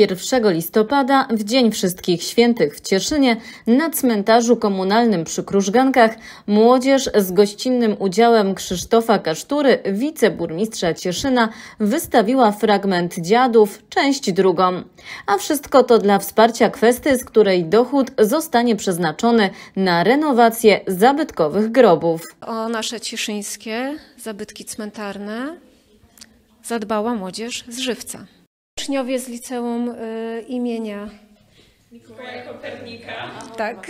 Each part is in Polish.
1 listopada, w Dzień Wszystkich Świętych w Cieszynie, na cmentarzu komunalnym przy Krużgankach młodzież z gościnnym udziałem Krzysztofa Kasztury, wiceburmistrza Cieszyna, wystawiła fragment Dziadów, część drugą. A wszystko to dla wsparcia kwestii, z której dochód zostanie przeznaczony na renowację zabytkowych grobów. O nasze cieszyńskie zabytki cmentarne zadbała młodzież z Żywca. Uczniowie z liceum imienia Mikołaja Kopernika. Tak.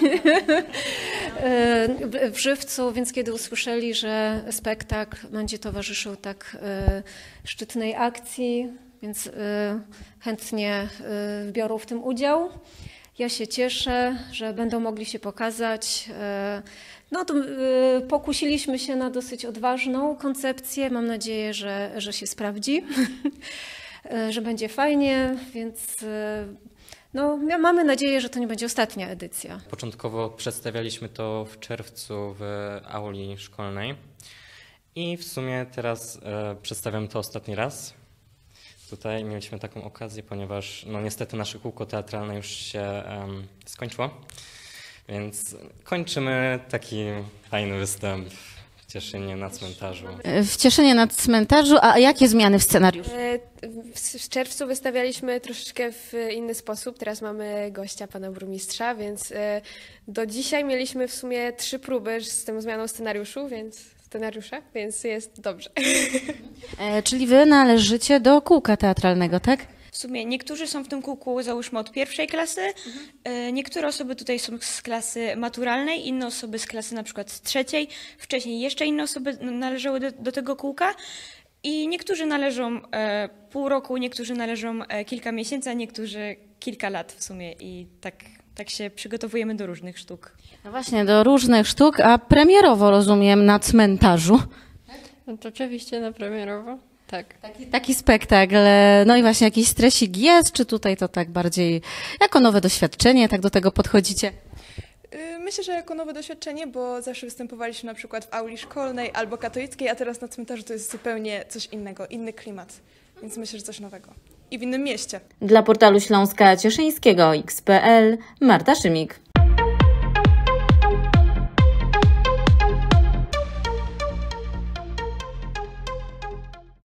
W Żywcu, więc kiedy usłyszeli, że spektakl będzie towarzyszył tak szczytnej akcji, więc chętnie biorą w tym udział. Ja się cieszę, że będą mogli się pokazać. No to pokusiliśmy się na dosyć odważną koncepcję. Mam nadzieję, że się sprawdzi, że będzie fajnie, więc no, mamy nadzieję, że to nie będzie ostatnia edycja. Początkowo przedstawialiśmy to w czerwcu w auli szkolnej i w sumie teraz przedstawiam to ostatni raz. Tutaj mieliśmy taką okazję, ponieważ no niestety nasze kółko teatralne już się skończyło, więc kończymy taki fajny występ w Cieszynie na cmentarzu. W Cieszynie na cmentarzu, a jakie zmiany w scenariuszu? W czerwcu wystawialiśmy troszeczkę w inny sposób. Teraz mamy gościa, pana burmistrza, więc do dzisiaj mieliśmy w sumie 3 próby z tą zmianą scenariusza, więc jest dobrze. Czyli wy należycie do kółka teatralnego, tak? W sumie niektórzy są w tym kółku, załóżmy, od 1. klasy, niektóre osoby tutaj są z klasy maturalnej, inne osoby z klasy na przykład z 3. Wcześniej jeszcze inne osoby należały do tego kółka i niektórzy należą pół roku, niektórzy należą kilka miesięcy, a niektórzy kilka lat w sumie i tak się przygotowujemy do różnych sztuk. No właśnie, do różnych sztuk, a premierowo rozumiem na cmentarzu. No to oczywiście na premierowo, tak. Taki spektakl, no i właśnie jakiś stresik jest, czy tutaj to tak bardziej jako nowe doświadczenie, tak do tego podchodzicie? Myślę, że jako nowe doświadczenie, bo zawsze występowaliśmy na przykład w auli szkolnej albo katolickiej, a teraz na cmentarzu to jest zupełnie coś innego, inny klimat, więc myślę, że coś nowego. I w innym mieście. Dla portalu Śląska Cieszyńskiego XPL Marta Szymik.